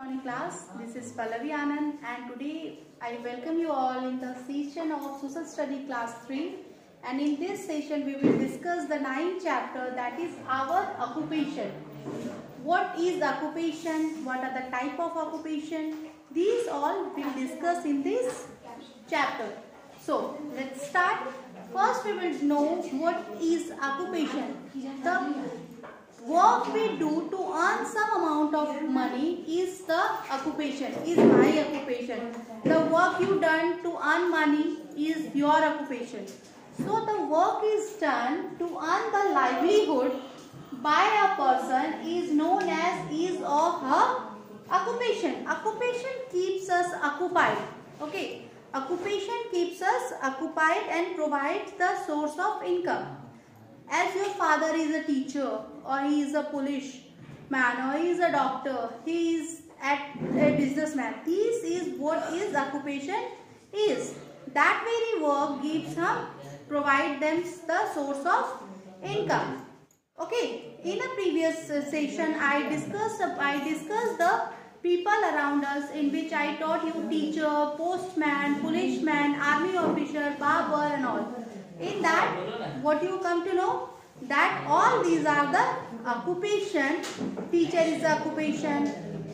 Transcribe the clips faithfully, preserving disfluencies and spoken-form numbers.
Morning class, this is Pallavi Anand and today I welcome you all in the session of Social Study class three, and in this session we will discuss the ninth chapter, that is our occupation. What is occupation? What are the type of occupation? These all we will discuss in this chapter. So let's start. First we will know what is occupation. The work we do to earn some amount of money is the occupation, is my occupation. The work you done to earn money is your occupation. So the work is done to earn the livelihood by a person is known as his or her occupation. Occupation keeps us occupied. Okay. Occupation keeps us occupied and provides the source of income. As your father is a teacher, or he is a policeman, or he is a doctor, he is at a businessman. This is what his occupation is. That very work gives him, provide them the source of income. Okay. In a previous session, I discussed I discussed the people around us, in which I taught you teacher, postman, policeman, army officer, barber and all. In that, what you come to know? That all these are the occupation. Teacher is occupation,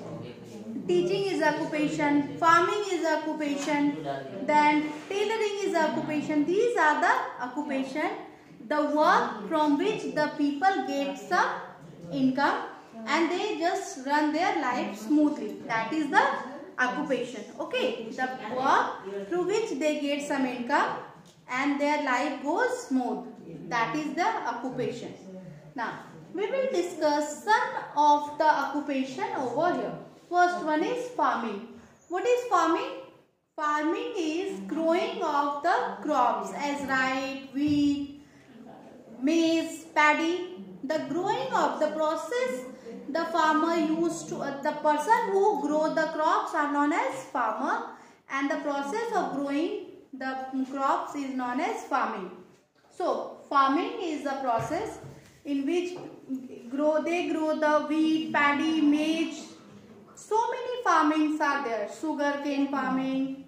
teaching is occupation, farming is occupation, then tailoring is occupation. These are the occupation, the work from which the people get some income and they just run their life smoothly. That is the occupation. Okay, the work through which they get some income and their life goes smooth. That is the occupation. Now, we will discuss some of the occupation over here. First one is farming. What is farming? Farming is growing of the crops as rye, wheat, maize, paddy. The growing of the process the farmer used to, uh, the person who grow the crops are known as farmer, and the process of growing the crops is known as farming. So, farming is the process in which grow they grow the wheat, paddy, maize. So many farmings are there. Sugar cane farming,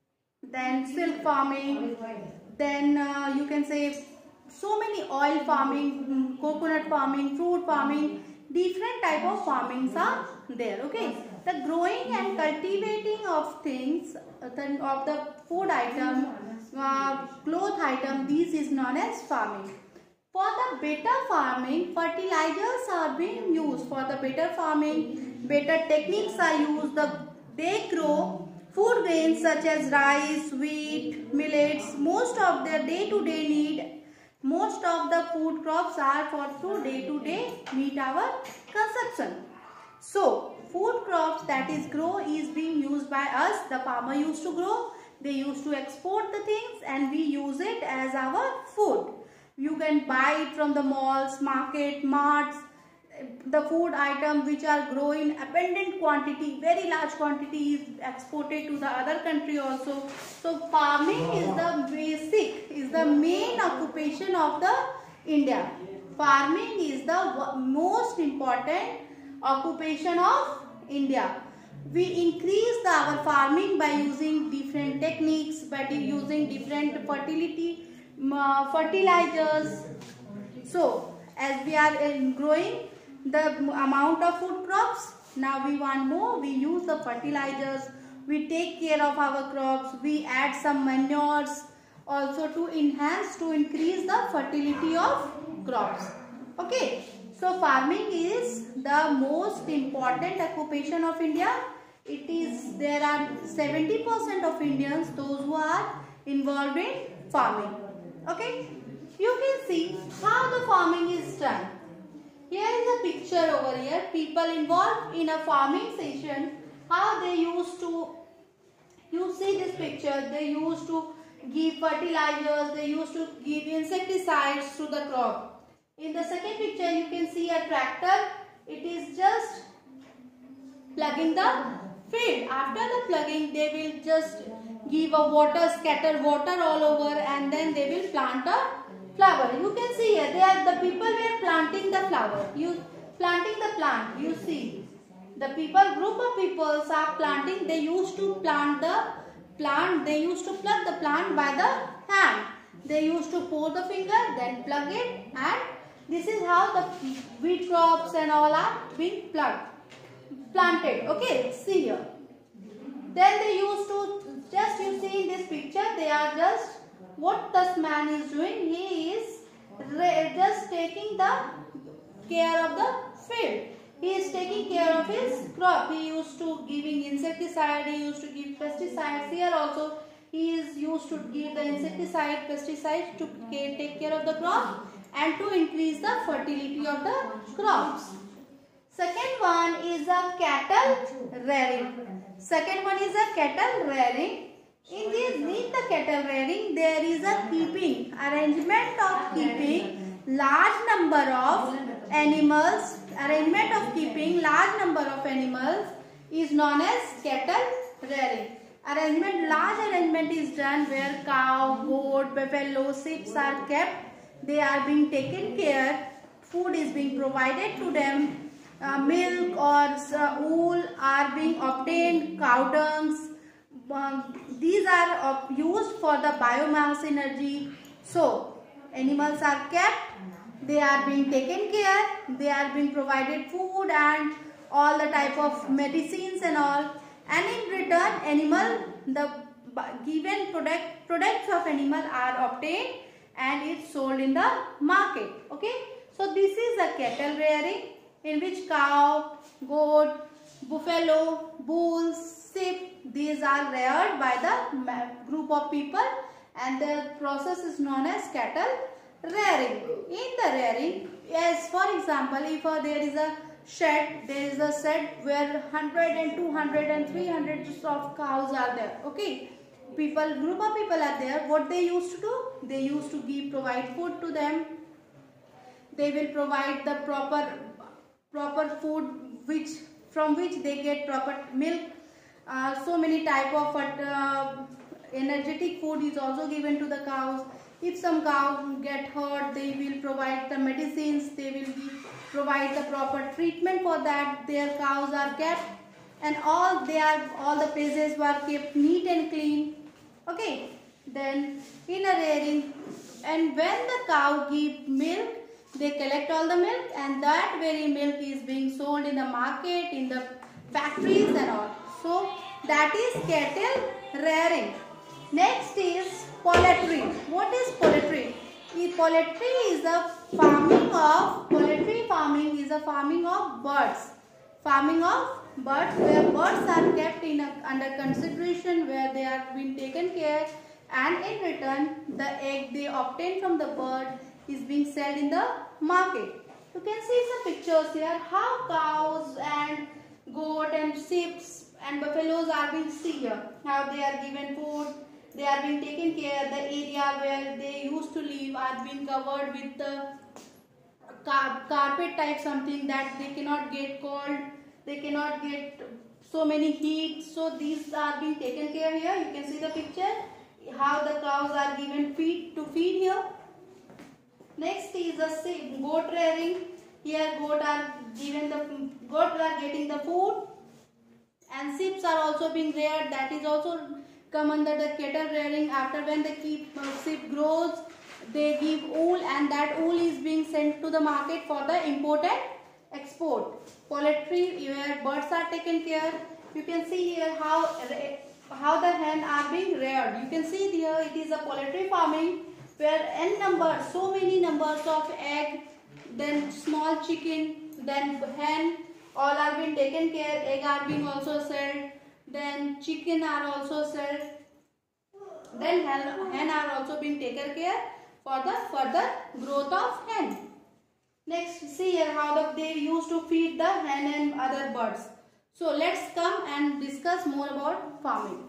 then silk farming, then uh, you can say so many oil farming, coconut farming, fruit farming. Different type of farmings are there. Okay, the growing and cultivating of things, of the food item, uh, cloth item, this is known as farming. For the better farming, fertilizers are being used. For the better farming, better techniques are used. The they grow food grains such as rice, wheat, millets. Most of their day-to-day need. Most of the food crops are for to day to day meet our consumption. So, food crops that is grow is being used by us. The farmer used to grow. They used to export the things and we use it as our food. You can buy it from the malls, market, marts. The food items which are grown in abundant quantity, very large quantity is exported to the other country also. So farming is the basic, is the main occupation of the India. Farming is the most important occupation of India. We increase the, our farming by using different techniques, by using different fertility uh, fertilizers. So as we are uh, growing the amount of food crops, now we want more, we use the fertilizers, we take care of our crops, we add some manures also to enhance, to increase the fertility of crops. Okay, so farming is the most important occupation of India. It is, there are seventy percent of Indians, those who are involved in farming. Okay, you can see how the farming is done. Here is a picture over here. People involved in a farming session, how they used to, you see this picture, they used to give fertilizers, they used to give insecticides to the crop. In the second picture, you can see a tractor. It is just plugging the field. After the plugging, they will just give a water, scatter water all over, and then they will plant a flower. You can see here, they are the people were planting the flower. You planting the plant. You see, the people, group of people are planting. They used to plant the plant. They used to pluck the plant by the hand. They used to pour the finger, then plug it, and this is how the wheat crops and all are being plucked, planted. Okay, see here. Then they used to, just you see in this picture, they are just, what this man is doing, he is just taking the care of the field. He is taking care of his crop. He used to giving insecticide, he used to give pesticides. Here also he is used to give the insecticide, pesticides to take care of the crop and to increase the fertility of the crops. Second one is a cattle rearing. Second one is a cattle rearing. In this, in the cattle rearing, there is a keeping, arrangement of keeping large number of animals. Arrangement of keeping large number of animals is known as cattle rearing. Arrangement, large arrangement is done where cow, goat, buffalo, sheep are kept. They are being taken care. Food is being provided to them. Uh, milk or uh, wool are being obtained. Cow dungs. Um, these are uh, used for the biomass energy. So animals are kept. They are being taken care. They are being provided food and all the type of medicines and all. And in return, animal, the given product products of animal are obtained and it's sold in the market. Okay, so this is a cattle rearing in which cow, goat, buffalo, bulls, sheep, these are reared by the group of people, and the process is known as cattle rearing. In the rearing, as for example, if uh, there is a shed, there is a shed where one hundred and two hundred and three hundred of cows are there. Okay, people, group of people are there. What they used to do? They used to give, provide food to them. They will provide the proper proper food which from which they get proper milk. Uh, so many type of uh, energetic food is also given to the cows. If some cow get hurt, they will provide the medicines. They will give, provide the proper treatment for that. Their cows are kept, and all they are all the places were kept neat and clean. Okay, then in a rearing, and when the cow give milk, they collect all the milk, and that very milk is being sold in the market, in the factories and all. So that is cattle rearing. Next is poultry. What is poultry? Poultry is a farming of poultry farming is a farming of birds. Farming of birds, where birds are kept in a, under consideration, where they are being taken care, and in return the egg they obtain from the bird is being sold in the market. You can see some pictures here how cows and goat and sheep and buffaloes are being seen here. How they are given food, they are being taken care. The area where they used to live are being covered with the car carpet type something that they cannot get cold, they cannot get so many heat. So these are being taken care here. You can see the picture how the cows are given feed to feed here. Next is a goat rearing. Here goat are given the goat are getting the food, and sheep are also being reared. That is also come under the cattle rearing. After when the keep uh, sheep grows, they give wool, and that wool is being sent to the market for the import and export. Poultry, where birds are taken care. You can see here how how the hen are being reared. You can see here it is a poultry farming where n number, so many numbers of egg, then small chicken, then hen, all are being taken care. Egg are being also sold, then chicken are also sold, then hen, hen are also being taken care for the further growth of hen. Next, see here how the, they used to feed the hen and other birds. So let's come and discuss more about farming.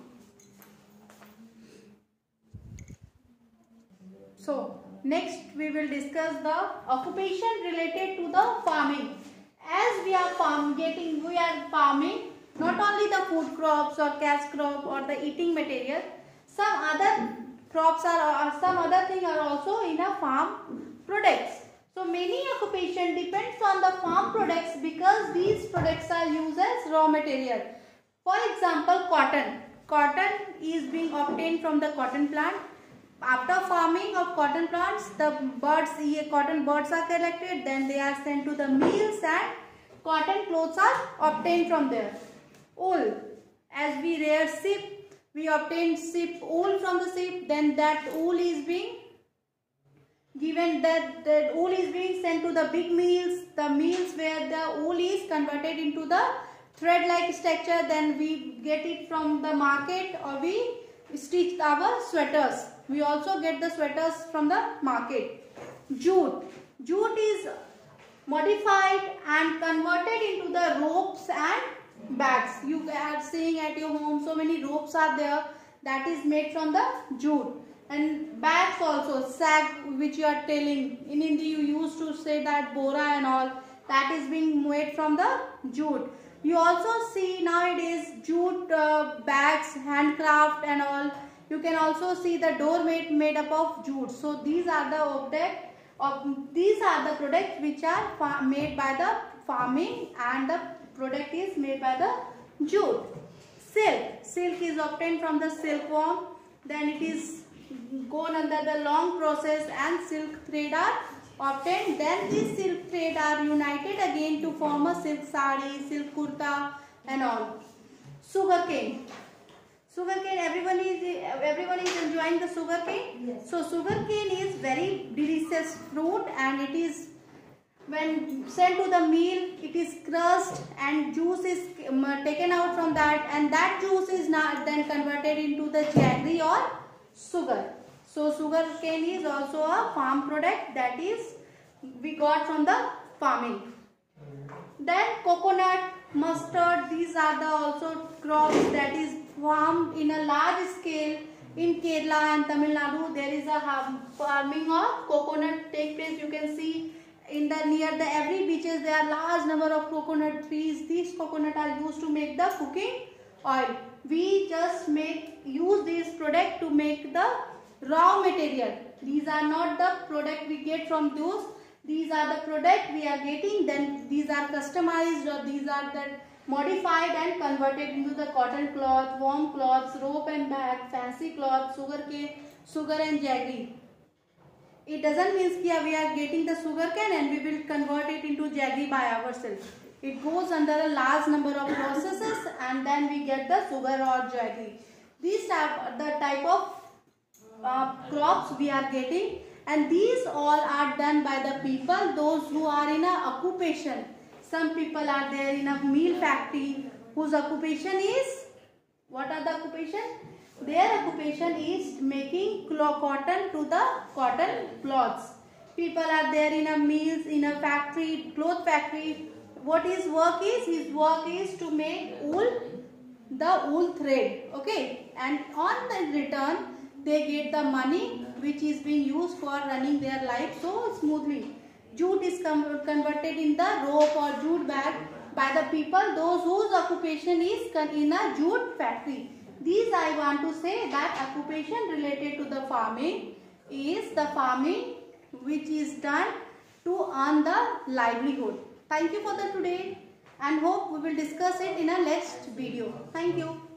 So next we will discuss the occupation related to the farming. As we are farm getting, we are farming not only the food crops or cash crop or the eating material. Some other crops are, or some other thing are also in a farm products. So many occupation depends on the farm products because these products are used as raw material. For example, cotton. Cotton is being obtained from the cotton plant. After farming of cotton plants, the birds, cotton birds are collected, then they are sent to the mills and cotton clothes are obtained from there. Wool. As we rear sheep, we obtain sheep wool from the sheep, then that wool is being given, that, that wool is being sent to the big mills, the mills where the wool is converted into the thread-like structure, then we get it from the market or we stitch our sweaters. We also get the sweaters from the market. Jute. Jute is modified and converted into the ropes and bags. You are seeing at your home so many ropes are there, that is made from the jute. And bags also, sack, which you are telling. In Hindi you used to say that bora and all, that is being made from the jute. You also see nowadays jute uh, bags, handcraft and all. You can also see the doormat made up of jute. So these are the object of these are the products which are made by the farming, and the product is made by the jute. Silk. Silk is obtained from the silkworm. Then it is gone under the long process and silk thread are obtained. Then these silk thread are united again to form a silk sari, silk kurta and all. Sugarcane. Sugarcane, everyone is everyone is enjoying the sugarcane. Yes. So sugarcane is very delicious fruit, and it is, when sent to the mill, it is crushed and juice is taken out from that, and that juice is not then converted into the jaggery or sugar. So sugarcane is also a farm product, that is we got from the farming. Then coconut, mustard, these are the also crops that is farmed in a large scale. In Kerala and Tamil Nadu, there is a farming of coconut take place. You can see in the near the every beaches there are large number of coconut trees. These coconut are used to make the cooking oil. We just make use this product to make the raw material. These are not the product we get from those. These are the product we are getting. Then these are customized, or these are the modified and converted into the cotton cloth, warm cloths, rope and bag, fancy cloth, sugar cane, sugar and jaggery. It doesn't mean that we are getting the sugar cane and we will convert it into jaggery by ourselves. It goes under a large number of processes and then we get the sugar or jaggery. These are the type of uh, crops we are getting, and these all are done by the people, those who are in a occupation. Some people are there in a meal factory whose occupation is, what are the occupation? Their occupation is making cotton to the cotton cloths. People are there in a mills, in a factory, cloth factory. What his work is? His work is to make wool, the wool thread. Okay, and on the return they get the money which is being used for running their life so smoothly. Jute is converted in the rope or jute bag by the people, those whose occupation is in a jute factory. These I want to say that occupation related to the farming is the farming which is done to earn the livelihood. Thank you for the today, and hope we will discuss it in a next video. Thank you.